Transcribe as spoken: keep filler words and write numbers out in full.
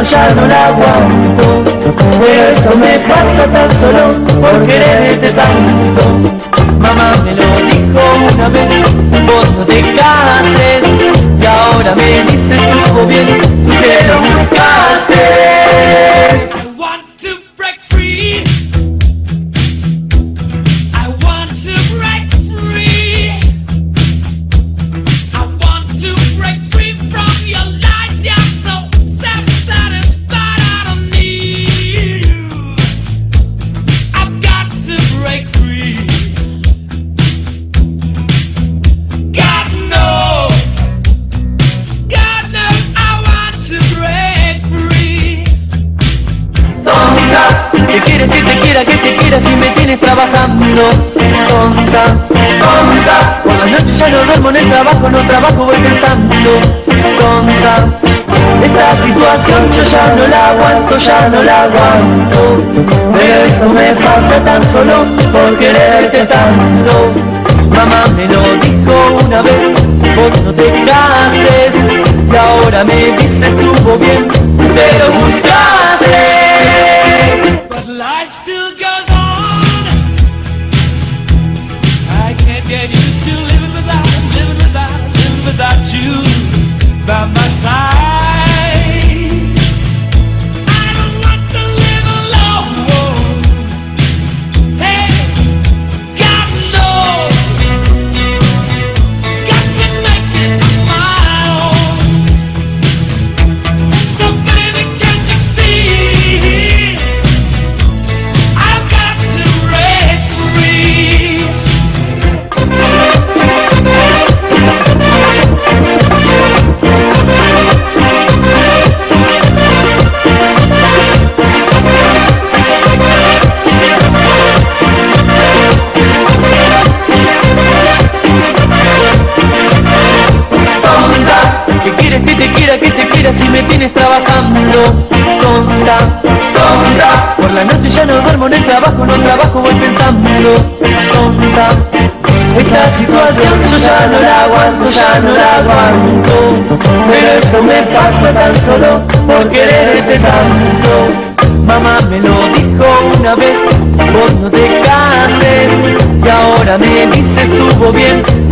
aguanto, ya no la aguanto. Pero esto me pasa tan solo por quererte tanto. Mamá me lo dijo una vez, vos no te cases. Y ahora me dice estuvo bien, tú que lo buscaste. I want to break free. I want to break free. I want to break free from your lies. You're so self-satisfied. I don't need you. I've got to break free. God knows, God knows I want to break free. Tonta, que quieres que te quiera, que te quiera si me tienes trabajando. Tonta, tonta, por las noches ya no duermo en el trabajo, no trabajo, voy pensando. Tonta, esta situación yo ya no la aguanto, ya no la aguanto. Pero esto me pasa tan solo por quererte tanto. Mamá me lo dijo una vez, vos no te cases. Y ahora me dice estuvo bien, te lo buscaste. But life still goes on. I can't get used to living without, living without, living without you by my side. I don't want to live alone. Hey, God knows, got to make it my own. So baby, can't you see? I've got to break free. Tonta, que quieres que te quiera, que te quiera si me tienes trabajando. Tonta, tonta, por la noche ya no duermo en el trabajo, no trabajo, voy pensando. Tonta, esta situación yo ya no la aguanto, ya no la aguanto. Pero esto me pasa tan solo por quererte tanto. Mamá me lo dijo una vez, vos no te cases. Y ahora me dice estuvo bien,